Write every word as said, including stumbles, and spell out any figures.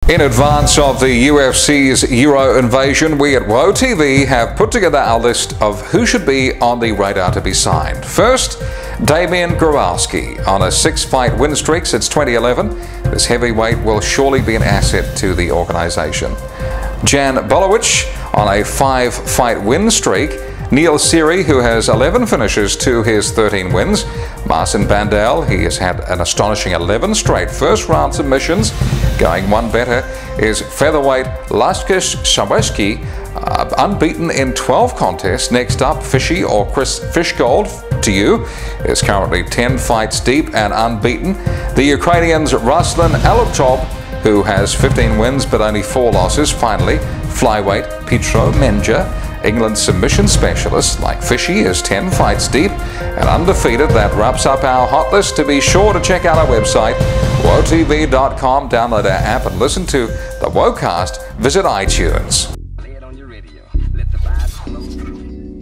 In advance of the U F C's Euro invasion, we at Whoatv have put together our list of who should be on the radar to be signed. First, Damian Grabowski on a six-fight win streak since twenty eleven. This heavyweight will surely be an asset to the organization. Jan Blachowicz on a five-fight win streak. Neil Seery, who has eleven finishes to his thirteen wins. Marcin Bandel, he has had an astonishing eleven straight first-round submissions. Going one better is featherweight Lukasz Sajewski, uh, unbeaten in twelve contests. Next up, Fishy or Chris Fishgold, to you, is currently ten fights deep and unbeaten. The Ukrainians Ruslan Abiltarov, who has fifteen wins but only four losses. Finally, Flyweight Pietro Menga, England's submission specialist like Fishy, is ten fights deep and undefeated. That wraps up our hot list. To be sure to check out our website, Whoatv dot com, download our app and listen to the Whocast. Visit iTunes. Lay it on your radio. Let the vibes flow through.